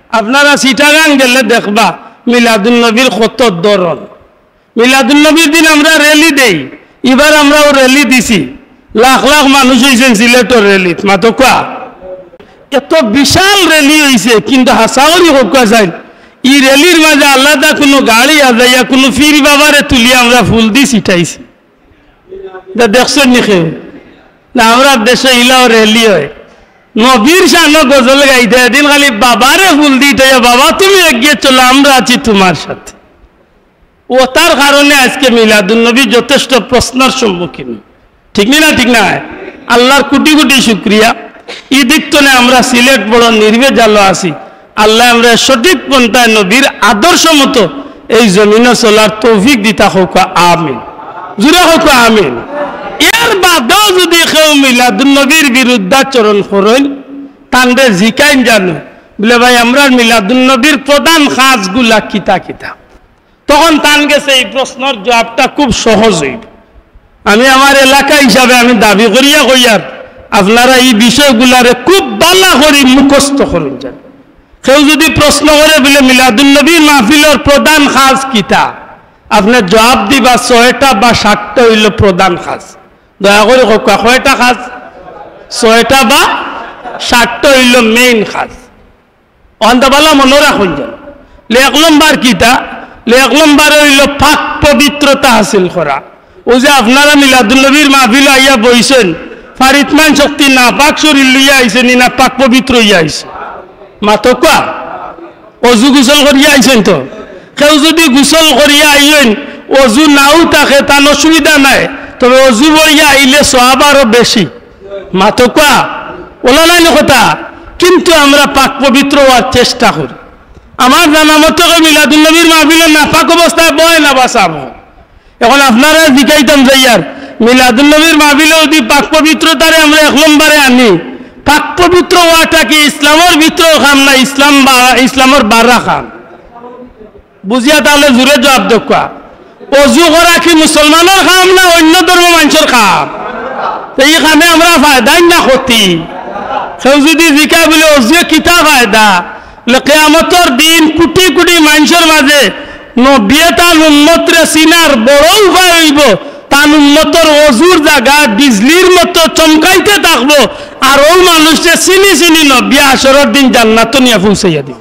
আপনারা চিটাগাং গেলে দেখবা মিলাদুন নবীর কত ধরন। মিলাদুন নবীর দিন আমরা র্যালি দেই, এবার আমরাও র্যালি দিছি, লাখ লাখ মানুষ হয়েছেন সিলেটের র্যালিত মাতকা। এত বিশাল র্যালি হয়েছে, কিন্তু হাসাওয়ারি হোক যায় ই র্যালির মাঝে আলাদা কোনো গাড়ি আজাইয়া কোনো ফির বাবারে তুলিয়া আমরা ফুল দি ছিটাইছি। দেখছেন নি কেউ না? আমরা দেশে ইলাও র্যালি হয়, নবীর শানো গজল গাইতে, এদিন খালি বাবারে ফুল দিতে, বাবা তুমি এগিয়ে চলো, আমরা আছি তোমার সাথে। ও তার কারণে আজকে মিলাদুন নবী যথেষ্ট প্রশ্নের সম্মুখীন। ঠিক না? ঠিক না? আল্লাহর কোটি কোটি শুক্রিয়া। এই দিকতনে আমরা সিলেট বড় নির্ভেজালো আছি। আল্লাহ আমরা সঠিক পন্থায় নবীর আদর্শ মতো এই জমিনে চলার তৌফিক দিতা হোক, আমিন। জুড়ে হোক আমিন। এর বাদেও যদি কেউ মিলাদুন নবীর বিরুদ্ধাচরণ করেন, তান্ডে জিকাইন জানো বলে ভাই আমরা মিলাদুন নবীর প্রধান কাজগুলা কিতা কিতা, তখন তান গেছে এই প্রশ্নের জবাবটা খুব সহজ হইব। আমি আমার এলাকা হিসাবে আমি দাবি করিয়া কইয়ার আপনারা এই বিষয়গুলারে খুব ভালো করে মুখস্থ করুন। যান কেউ যদি প্রশ্ন করে বলে মিলাদুন নবীর মাহফিলের প্রধান কাজ কিতা, আপনার জবাব দিবা 6টা বা 7টা হইল প্রধান কাজ। দয়া করে কয়টা কাজ? 6টা বা 7টা হইল মেইন কাজ। অন্তবালা মনে রাখুন। যান 1 নম্বর কিতা? 1 নম্বর হইল পাক পবিত্রতা হাসিল করা। ও যে আপনারা মিলাদুন নবীর মাহফিল আইয়া বইছেন, ফারিতমান শক্তি না পাক শরীর লইয়া আইছেন না পাক পবিত্র হইয়া আইছে মাতকা? অজু গোসল করিয়া আইছেন তো? কেউ যদি গোসল করিয়া আইয়েন অজু নাও থাকে তার অসুবিধা নাই, তবে অজু করিয়া আইলে সওয়াব আরো বেশি মাতকা। ওলা নাই কথা। কিন্তু আমরা পাক পবিত্র হওয়ার চেষ্টা করি। আমার জানা মতো মিলাদুন নবীর মাহফিলে নাপাক অবস্থায় বয় না বাসাব। এখন আপনারা জিকাইতাম যাইয়ার মিলাদুন নবীর মাহফিলে যদি পাক পবিত্রতারে আমরা 1 নম্বরে আনি, পাক পবিত্র হওয়াটা কি ইসলামের ভিতরেও খাম না ইসলামের বারা খাম? বুঝিয়া তাহলে জোরে জবাব দেখা। অজু করা কি মুসলমানের খাম না অন্য ধর্ম মানুষের খাম? এই খামে আমরা ফায়দাই না ক্ষতি। কেউ যদি জিকা বলে অজুয়ে কিতা ফায়দা, কিয়ামতের দিন কোটি কোটি মানুষের মাঝে নবিয়ে তার উম্মতরে চিনার বড় উপায় হইব, তার উম্মতর অজুর জায়গা বিজলির মতো চমকাইতে থাকবো, আর ওই মানুষকে চিনি চিনি নবী আসরের দিন জান্নাত নিয়ে পৌঁছাইয়া দিব।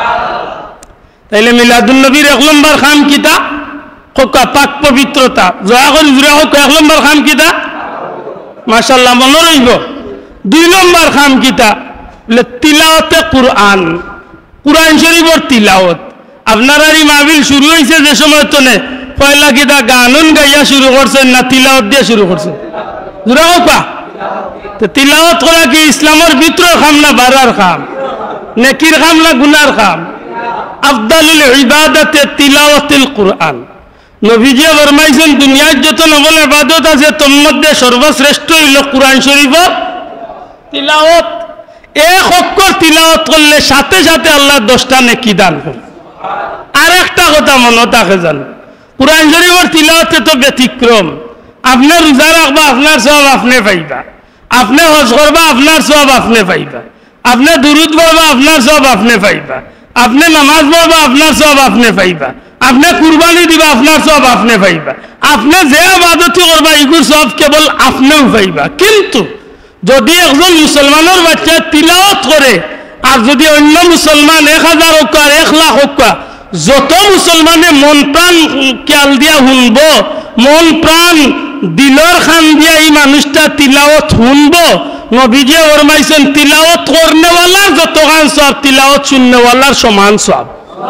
তাইলে মিলাদুন নবীর 1 নম্বর খাম কিতা? পাক পবিত্রতা। জয়া করে জুড়ে হোক 1 নম্বর খাম কিতা? মাশাআল্লাহ মনে রইব। 2 নম্বর খাম কিতা? তিলাওয়াতে কুরআন, কুরআন শরীফের তিলাওয়াত। আপনারা এই মাহফিল শুরু হয়েছে যে সময় তো পয়লা কিতা গানুন গাইয়া শুরু করছেন না তিলাওয়াত দিয়ে শুরু করছেন? জুড়ে হোক। তো তিলাওয়াত করা কি ইসলামের ভিতর খাম না বারার খাম? নেকির খাম না গুনার খাম? আফদালুল ইবাদাতে তিলাওয়াতুল কুরআন। নবীজি ফরমাইছেন দুনিয়ার যত নফল ইবাদত আছে তোর মধ্যে সর্বশ্রেষ্ঠ হইল কুরআন শরীফের তিলাওয়াত। এক অক্ষর তিলাওয়াত করলে সাথে সাথে আল্লাহ 10টা নেকি দান করে। আর একটা কথা মনে থাকে জান, কুরআন শরীফের তিলাওয়াতে তো ব্যতিক্রম। আপনি রোজা রাখবা আপনার সওয়াব আপনি পাইবা, আপনি হজ করবা আপনার সওয়াব আপনি পাইবা, আপনি দুরূদ পড়বা আপনার সওয়াব আপনি পাইবা, আপনি নামাজ পড়বা আপনার সওয়াব আপনি পাইবা, আপনি কুরবানি দিবা আপনার সওয়াব আপনি পাইবা, আপনি যে ইবাদত করবা এগুর সওয়াব কেবল আপনিও পাইবা। কিন্তু যদি একজন মুসলমানের বাচ্চা তিলাওয়াত করে আর যদি অন্য মুসলমান 1000 হোক আর 1 লাখ হোক, যত মুসলমানে মন প্রাণ খেয়াল দিয়া শুনব, মন প্রাণ দিলর খান দিয়া এই মানুষটা তিলাওয়াত শুনব, নবীজি ফরমাইছেন তিলাওয়াত করনেওয়ালার যত খান সওয়াব তিলাওয়াত শুননেওয়ালার সমান সওয়াব।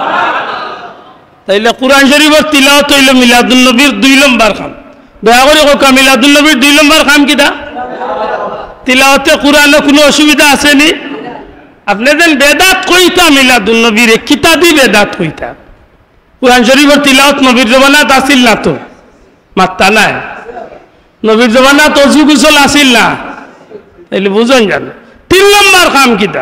তাইলে কুরআন শরীফের তিলাওয়াত হইল মিলাদুন নবীর 2 নম্বর খাম। দয়া করে কোকা মিলাদুন নবীর 2 নম্বর খাম কিটা? তিলাওয়াতে কুরআনে কোনো অসুবিধা আছে নি? আপনি যেন বেদাত কইতা মিলাদুন নবীর কিতা দি বেদাত কইতা। কুরআন শরীফের তিলাওয়াত নবীর জমানাত আসিল না তো? মাত্তা নাই। নবীর জমানাত অজু গোসল আসিল না? তাইলে বুঝুন জান 3 নম্বর খাম কিতা?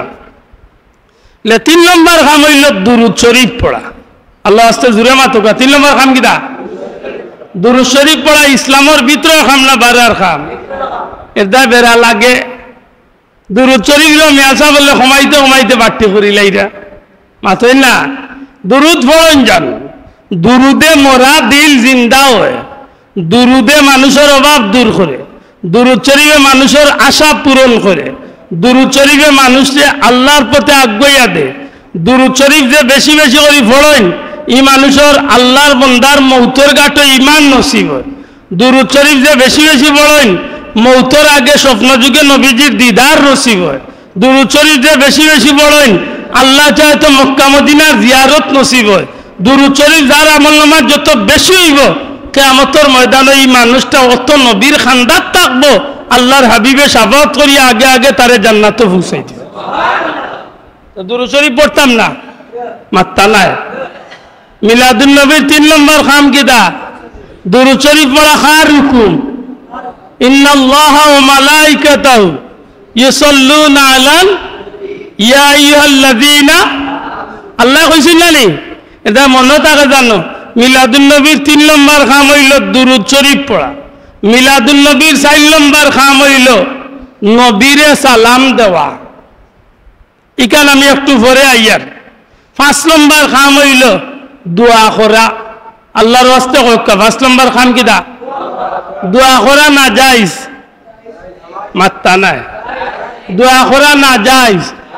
3 নম্বর খাম হইল দুরূদ শরীফ পড়া। আল্লাহ আস্তে জুড়ে মাতকা। 3 নম্বর খাম কিতা? দুরূদ শরীফ পড়া। ইসলামের ভিতরে খাম না বারার খাম? এটা বেড়া লাগে। দুরূদ শরীফ মিয়াসা বললে কমাইতে কমাইতে বাড়তি করিলাইরা মাতই না দুরুদ পড়েন যান দুরুদে মরা দিল জিন্দা হয় দুরুদে মানুষের অভাব দূর করে দুরুদ শরীফে মানুষের আশা পূরণ করে দুরুদ শরীফে মানুষকে আল্লাহর পথে আগুয়াইয়া দেয় দুরুদ শরীফ যে বেশি বেশি করে পড়েন ই মানুষের আল্লাহর বন্দার মৌতের ঘাটে ইমান নসিব হয় দুরুদ শরীফ যে বেশি বেশি পড়েন মৌতের আগে স্বপ্ন যুগে নবীজির দিদার নসিব হয় দুরুদ শরীফ যে বেশি বেশি পড়েন আল্লাহ চাহে তো মক্কা মদিনার জিয়ারত নসিব হয় দুরুদ শরীফ যার আমলনামা যত বেশি হইব কিয়ামতের ময়দানে এই মানুষটা অত নবীর খান্দাত থাকবো আল্লাহর হাবিবে শাফাত করিয়া আগে আগে তারে জান্নাতে পৌঁছাই দিবে সুবহানাল্লাহ। দুরুদ শরীফ পড়তাম না মাত্তা নাই মিলাদুন নবীর 3 নম্বর খাম কিদা দুরুদ শরীফ পড়া খার হুকুম ইন্নাল্লাহা ওয়া মালাইকাতাহু ইউসাল্লুনা আলান ইয়া আইয়ুহাল্লাযীনা আল্লাহ কইছেন না নি এটা মনে থাকে জানো মিলাদুন নবীর 3 নম্বর খাম হইল দুরুদ শরীফ পড়া মিলাদুন নবীর 4 নম্বর খাম হইল নবীরে সালাম দেওয়া ইকান আমি একটু পরে আইয়ার 5 নম্বর খাম হইল দোয়া করা আল্লাহর ওয়াস্তে কইকা 5 নম্বর খাম কিদা দোয়া করা না জায়েজ মাত্তা নাই দোয়া করা না জায়েজ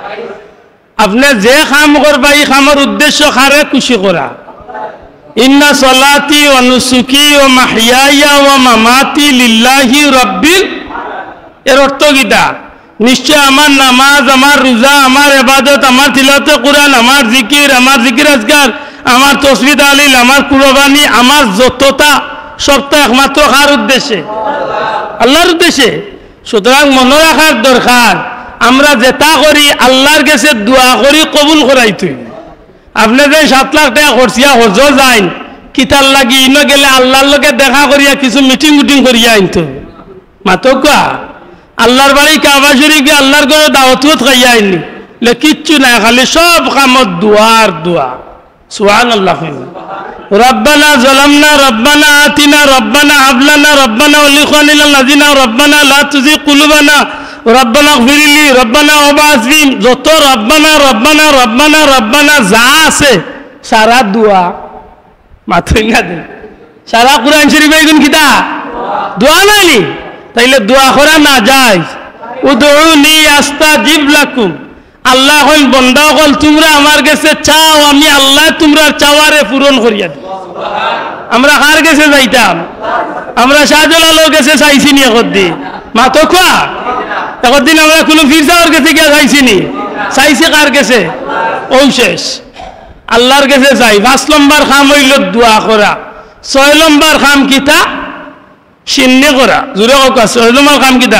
আপনি যে কাম করবা এই কামের উদ্দেশ্য কারে খুশি করা ইন্না সলাতি ওয়া নুসুকি ওয়া মাহইয়ায়া ওয়া মামাতি লিল্লাহি রাব্বিল এর অর্থ কিটা নিশ্চয় আমার নামাজ আমার রোজা আমার ইবাদত আমার তিলাওয়াতে কুরআন আমার জিকির আজকার আমার তাসবিহ তাহলিল আমার কুরবানি আমার যতটা সবটা একমাত্র কার উদ্দেশ্যে আল্লাহর উদ্দেশ্যে সুতরাং মনে রাখার দরকার আমরা যেটা করি আল্লাহর কাছে দোয়া করি কবুল করাইতে আপনি যে 7 লাখ টাকা খরচিয়া হজ যাইন কিতার লাগি ইনো গেলে আল্লাহর লগে দেখা করিয়া কিছু মিটিং করিয়া আনতো মাতকা আল্লাহর বাড়ি কাবা শরীফে আল্লাহর ঘরে দাওয়াত খাইয়া আইনি লে কিচ্ছু নাই খালি সব কামত দুয়ার দোয়া সুবহানাল্লাহ রব্বানা যালামনা রব্বানা আতিনা রব্বানা হাব লানা রব্বানা ওয়া লিখানিল লাযিনা রব্বানা লা তুযিগ কুলুবানা রব্বানা গফিরলি রব্বানা ওয়াবাসিম যত রব্বানা রব্বানা রব্বানা রব্বানা যা আছে সারা দোয়া মাত্রই না দেন সারা কুরআন শরীফে কোন কিতা দোয়া নাইনি তাইলে দোয়া করা না যায় উদউনি আস্তাজিব লাকুম আল্লাহ হল বান্দা হল তোমরা আমার কাছে চাও আমি আল্লাহ তোমরা চাওয়ারে পূরণ করিয়া দেব আমরা কার কাছে যাইতাম আমরা শাহজালালের কাছে চাইছি নি একদিন মাতো কোয়া একদিন আমরা কোনো ফিরসাওয়ার কাছে গিয়া চাইছি নি চাইছি কার কাছে ও শেষ আল্লাহর কাছে যাই 5 নম্বর কাম হইল দোয়া করা 6 নম্বর কাম কিতা সিন্নি করা জোরে কক 6 নম্বর কাম কিতা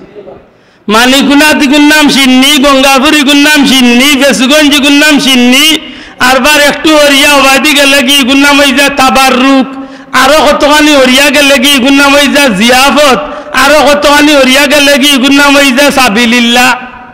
মানিকুনাথ গুন্নাম সিন্নি গঙ্গাপুরি গুন্নাম সিন্নি বেসুগঞ্জ গুন্নাম সিন্নি আরবার একটু হরিয়া ওবাদি গেলে কি গুন্নাম হই যায় তাবাররুক আরো কতখানি হরিয়া গেলে কি গুন্নাম হই যায় জিয়াফত আরো কতখানি হরিয়া গেলে কি গুন্নাম হই যায় সাবিলিল্লাহ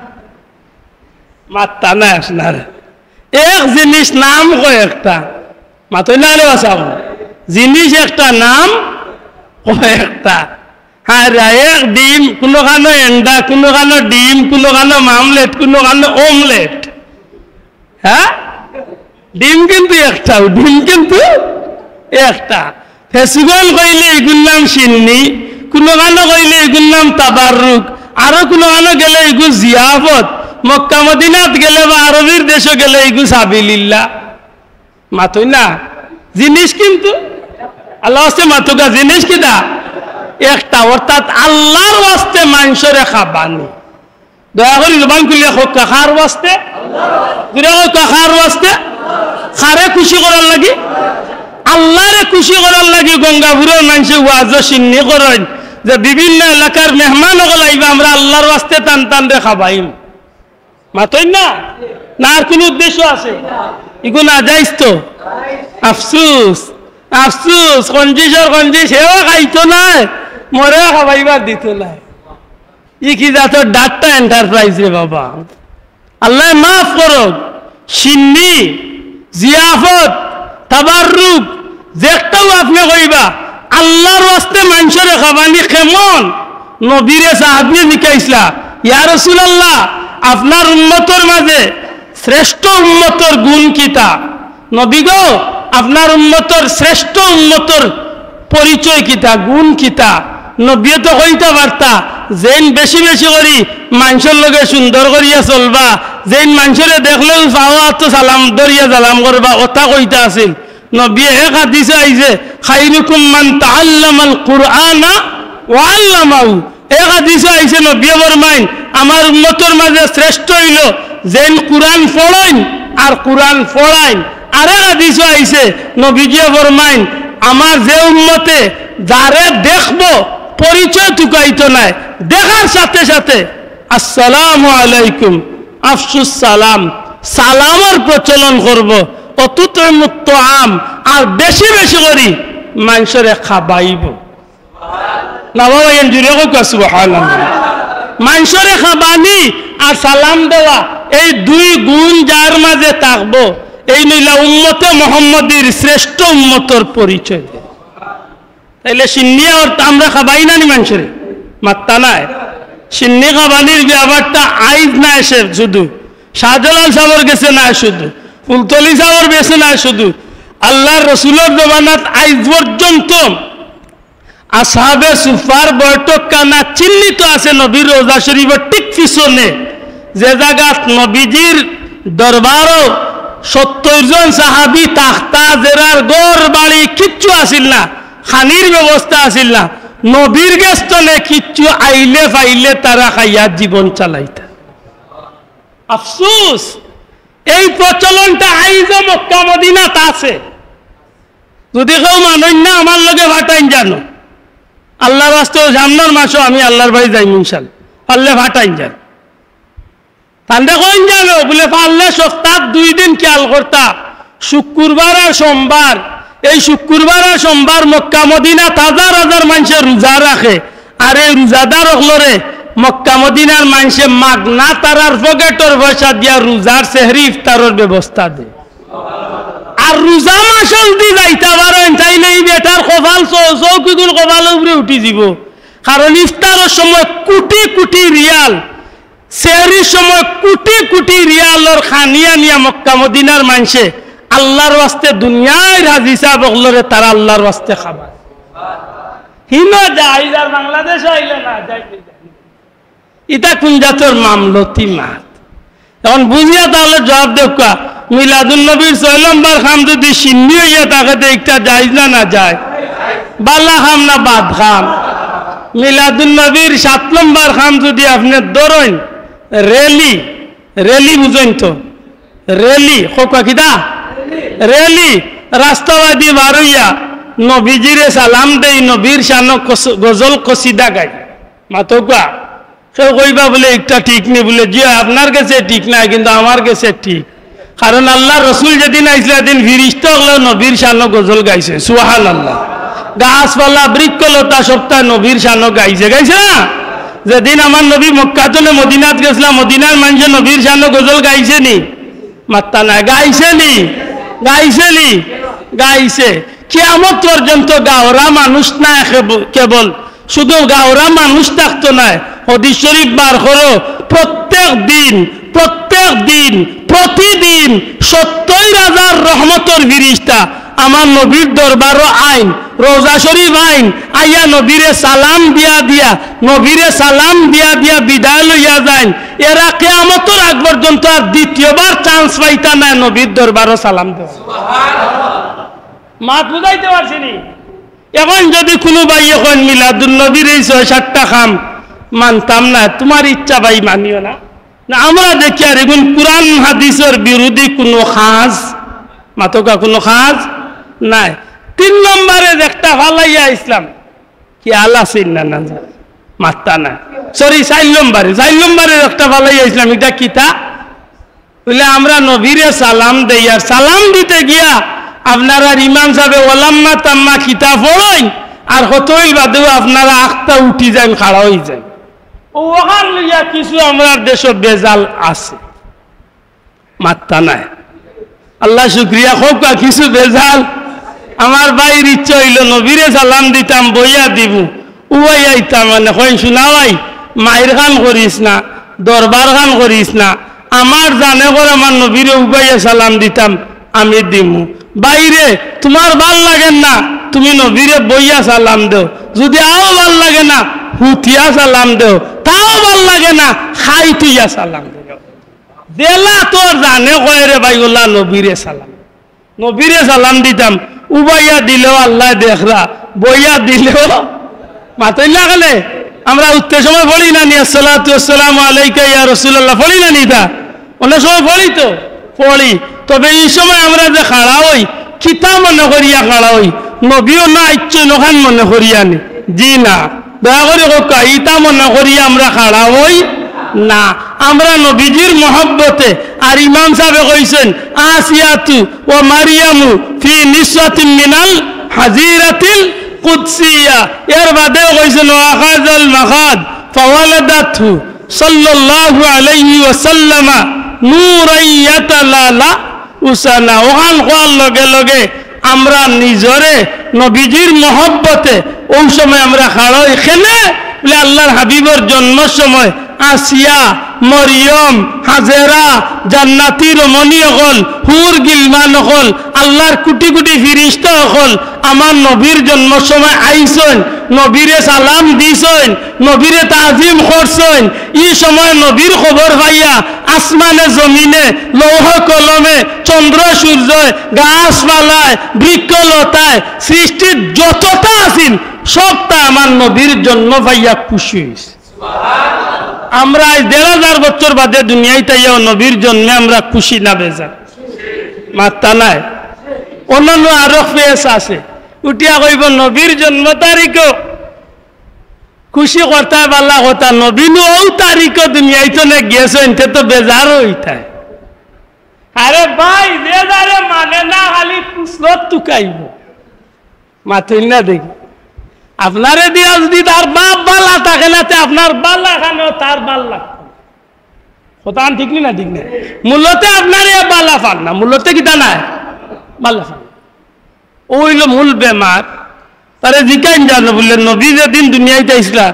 মাত্তা না আসনার এক জিনিস নাম কয় একটা মাতই না রে বাসাও জিনিস একটা নাম কয় একটা হ্যাঁ এক ডিম কোনো খানো এন্ডা কোনো খানো ডিম কোনো খানো মামলেট কোনো খানো অমলেট হ্যাঁ ডিম কিন্তু একটাও ডিম কিন্তু একটা ফেসুগল কইলে এগুর নাম সিন্নি কোনো খানো কইলে এগুর নাম তাবাররুক আরো কোনো খানো গেলে এগু জিয়াফত মক্কা মদিনাত গেলে বা আরবির দেশে গেলে এগু সাবিলিল্লাহ মাতই না জিনিস কিন্তু আল্লাহ হচ্ছে মাতুকা জিনিস কিনা একটা অর্থাৎ আল্লাহর ওয়াস্তে মানুষরে খাবানি দয়া করে জবান খুলিয়া হোক কাহার ওয়াস্তে কাহার ওয়াস্তে খারে খুশি করার লাগি আল্লাহরে খুশি করার লাগি গঙ্গাপুরের মানুষ ওয়াজ সিন্নি করেন যে বিভিন্ন এলাকার মেহমান হল আইবা আমরা আল্লাহর ওয়াস্তে টান টান রে খাবাইম মাতই না না আর কোন উদ্দেশ্য আছে এগুলো না যাইস তো আফসুস আফসুস কঞ্জিসর কঞ্জিস হেও খাইতো নাই মরে খাবাইবার দিত নাই ই কি জাতর ডাক্তার এন্টারপ্রাইজ রে বাবা আল্লাহ মাফ করুক সিন্নি জিয়াফত তাবাররুক যেটাও আপনি কইবা আল্লাহর ওয়াস্তে মানুষের খাবানি কেমন নবীরে সাহাবী জিকাইছলা ইয়া রাসূলুল্লাহ আপনার উম্মতের মাঝে শ্রেষ্ঠ উম্মতর গুণ কিতা নবী গো আপনার উম্মতর শ্রেষ্ঠ উম্মতর পরিচয় কিতা গুণ কিতা নবী তো কইতা পারতা যেন বেশি বেশি করি মানুষের লগে সুন্দর করিয়া চলবা যেন মানুষের দেখলেও পাওয়া তো সালাম দরিয়া সালাম করবা ওটা কইতা আছিল নবী এক হাদিসে আইছে খাইরুকুম মান তাআল্লামাল কুরআনা ওয়া আল্লামাহু এক হাদিসে আইছে নবী ফরমাইন আমার উম্মতের মাঝে শ্রেষ্ঠ হইল যেন কুরআন পড়েন আর কুরআন পড়াইন আর এক হাদিসে আইছে নবীজি ফরমাইন আমার যে উম্মতে যারে দেখবো পরিচয় টুকাইতো নাই দেখার সাথে সাথে আসসালামু আলাইকুম আফসুস সালাম সালামের প্রচলন করব অতুতমুত তাআম আর বেশি বেশি করি মানুষরে খাবাইব না বাবা এন জুড়ে কো সুবহানাল্লাহ মানুষরে খাবানি আর সালাম দেওয়া এই দুই গুণ যার মাঝে থাকবো এই নইলা উম্মতে মুহাম্মদীর শ্রেষ্ঠ উম্মতর পরিচয় তাইলে সিন্নি আর আমরা খাবাই না নি মানুষের মাত্তা নাই সিন্নি খাবানির ব্যাপারটা আইজ না এসে শুধু শাহজালাল সাহর গেছে না শুধু ফুলতলি সাহর বেছে না শুধু আল্লাহর রসুলের জমানাত আইজ পর্যন্ত আসহাবে সুফার বৈঠক কানা চিহ্নিত আছে নবীর রোজা শরীফের ঠিক পিছনে যে জায়গাত নবীজির দরবারও 70 জন সাহাবি তাখতা জেরার গড় বাড়ি কিচ্ছু আসিল না খানির ব্যবস্থা আসিল না নবীর গেস্তলে কিচ্ছু আইলে ফাইলে তারা খাইয়া জীবন চালাইতা আফসোস এই প্রচলনটা আইজ মক্কা মদিনাত আছে যদি কেউ মানেন না আমার লগে ভাটাইন জানো আল্লাহর রাস্তে সামনের মাসও আমি আল্লাহর বাড়ি যাই ইনশাআল্লাহ পারলে ভাটাইন যান তান্ডে কইন জানো বলে পারলে সপ্তাহ 2 দিন খেয়াল করতা শুক্রবার আর সোমবার এই শুক্রবার আর সোমবার মক্কা মদিনা হাজার হাজার মানুষের রোজা রাখে আর এই রোজাদার হলরে মক্কা মদিনার মানুষে মাগনা তারার পকেটর পয়সা দিয়া রোজার সেহরি ইফতারের ব্যবস্থা দেয় আর রোজা মাসল দি যাইতে পারেন চাইলে এই বেটার কপাল চৌকিগুলো কপালের উপরে উঠি যাব কারণ ইফতারের সময় কোটি কোটি রিয়াল সেহরির সময় কোটি কোটি রিয়ালর খানিয়া নিয়া মক্কা মদিনার মানুষে আল্লাহর ওয়াস্তে দুনিয়ায় রাজি সাহেব হলরে তারা আল্লাহর ওয়াস্তে খাবার হিনো যায় আর বাংলাদেশ আইলে না যাইতে এটা কোন জাতের মামলতি মাত এখন বুঝিয়া তাহলে জবাব দেখা মিলাদুল নবীর 6 নম্বর খাম যদি সিন্নি হইয়া তাকে একটা যায় না না যায় বালা খাম না বাদ খাম মিলাদুল নবীর 7 নম্বর খাম যদি আপনি ধরেন রেলি রেলি বুঝেন তো রেলি কোকা কিদা রেলি রাস্তাবাদী বারইয়া নবীজিরে সালাম দেই নবীর শান গজল কসিদা গাই মাতকা কেউ কইবা বলে একটা ঠিক নেই বলে জি আপনার কাছে ঠিক নাই কিন্তু আমার কাছে ঠিক কারণ আল্লাহ রসুল যেদিন আইসলে সেদিন ফিরিস্তা হলো নবীর শান গজল গাইছে সুবহানাল্লাহ গাছপালা বৃক্ষলতা সপ্তাহ নবীর শান গাইছে গাইছে না যেদিন আমার নবী মক্কাতুলে মদিনাত গেছিলাম মদিনার মানুষে নবীর শান গজল গাইছে নি মাত্তা না গাইছে নি গাইছে নি গাইছে কিয়ামত পর্যন্ত গাওরা মানুষ না কেবল শুধু গাওরা মানুষ থাকতো না হাদিস শরীফ বার করো প্রত্যেক দিন প্রতিদিন 70,000 রহমতের ফিরিস্তা আমার নবীর দরবারও আইন রোজা শরীফ আইন আইয়া নবীরে সালাম দিয়া বিদায় লইয়া যাইন এরা কিয়ামতের আগ পর্যন্ত আর দ্বিতীয়বার চান্স পাইতা না নবীর দরবারও সালাম দেওয়া মাত বুঝাইতে পারছিনি এখন যদি কোনো ভাই এখন মিলাদুল নবীর এই 6-7টা খাম মানতাম না তোমার ইচ্ছা ভাই মানিও না না আমরা দেখি আর এখন কুরআন হাদিসের বিরোধী কোনো খাজ মাতকা কোনো খাজ নাই 3 নম্বরে একটা ফালাইয়া ইসলাম কি আল্লাহ চিন্না না মাত্তা না সরি 4 নম্বরে একটা ফালাইয়া ইসলাম এটা কিতা বলে আমরা নবীরে সালাম দেই আর সালাম দিতে গিয়া আপনারা ইমাম সাহেব ওলাম্মা তাম্মা কিতা পড়েন আর হতই বাদেও আপনারা আখতা উঠি যান খাড়া হয়ে যান ওখান লইয়া কিছু আমরা দেশ বেজাল আছে মাত্তা নাই আল্লাহ শুক্রিয়া হোক কিছু বেজাল আমার ভাইয়ের ইচ্ছা হইল নবীরে সালাম দিতাম বইয়া দিব উয়াই আইতাম মানে কই শোনা ভাই মায়ের খান করিস না দরবার খান করিস না আমার জানে করে আমার নবীরে উবাইয়া সালাম দিতাম আমি দিমু বাইরে তোমার ভাল লাগে না তুমি নবীরে বইয়া সালাম দেও যদি আও ভাল লাগে না হুতিয়া সালাম দেও তাও ভাল লাগে না খাই তুইয়া সালাম দেও দেলা তোর জানে কয় রে ভাই ওলা নবীরে সালাম দিতাম উবাইয়া দিলেও আল্লাহ দেখরা বইয়া দিলেও মাতই না গেলে আমরা উত্তের সময় বলি না নি আসসালাতু ওয়াসসালামু আলাইকা ইয়া রাসূলুল্লাহ বলি না নি তা অনেক সময় বলি তো পড়ি তবে এই সময় আমরা যে খাড়া হই কিতা মনে করিয়া খাড়া হই নবীও না ইচ্ছে নখান মনে করিয়া নি জি না দয়া করে কোকা ইতা মনে করিয়া আমরা খাড়া হই না আমরা নবীজির মহব্বতে আর ইমাম সাহেব কইছেন আসিয়াতু ও মারিয়ামু ফি নিসওয়াতিন মিনাল হাজিরাতিল কুদসিয়া এর বাদে কইছেন ওয়াখাযাল মাখাদ ফাওয়ালাদাতহু সাল্লাল্লাহু আলাইহি ওয়াসাল্লাম নূরাইয়াতালালা উসানা ওখান কোয়ার লগে লগে আমরা নিজরে নবীজির মহব্বতে ওই সময় আমরা খাড়া এখানে বলে আল্লাহর হাবিবর জন্ম সময় আসিয়া মরিয়ম হাজেরা জান্নাতি রমণী হল হুর গিলমান হল আল্লাহর কোটি কোটি ফিরিস্তা হল আমার নবীর জন্ম সময় আইসন নবীরে সালাম দিছেন নবীরে তাজিম করছেন এই সময় নবীর খবর পাইয়া আসমানে জমিনে লৌহ কলমে চন্দ্র সূর্য গাছপালায় বৃক্ষলতায় সৃষ্টির যতটা আছিল সবটা আমার নবীর জন্ম পাইয়া খুশি হয়েছে আমরা আজ ১,৫০০ বছর বাদে দুনিয়ায় তাইয়াও নবীর জন্মে আমরা খুশি না বেজা মাত্তা নাই অন্যান্য আরো ফেস আছে উঠিয়া কইব নবীর জন্ম তারিখও খুশি করতে পারলা কথা নবীনু ও তারিখও দুনিয়ায় তো না গেছে এতে তো বেজার হইতায় আরে ভাই যে যারে মানে না খালি কুসরত টুকাইব মাথুই না দেখি আপনারে দিয়া যদি তার বাপ বালা থাকে না আপনার বাল্লা খানেও তার বাল্লা কথা ঠিক না ঠিক না মূলতে আপনার এ বালা ফান না মূলতে কিতা নাই বাল্লা ফান ওইল মূল বেমার তারে জিকাইন জানো বললেন নবী যেদিন দুনিয়াইতে ইসলাম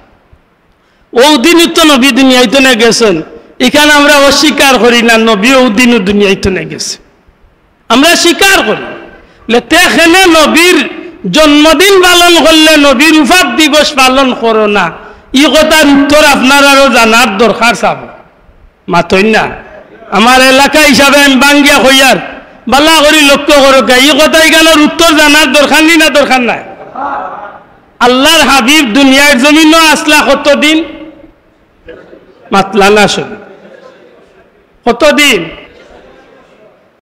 ও দিন তো নবী দুনিয়াইতে না গেছেন এখানে আমরা অস্বীকার করি না নবী ও দিন দুনিয়াইতে না গেছে আমরা স্বীকার করি তেখানে নবীর জন্মদিন পালন করলে নবীর উফাত দিবস পালন করো না ই কথার উত্তর আপনার আরো জানার দরকার চাব মাতই না আমার এলাকা হিসাবে আমি বাঙ্গিয়া হইয়ার বালা করি লক্ষ্য করো এই কথা এখানের উত্তর জানার দরকার নেই না দরকার নাই আল্লাহর হাবিব দুনিয়ার জমিন আসলা কতদিন মাতলা না শুধু কতদিন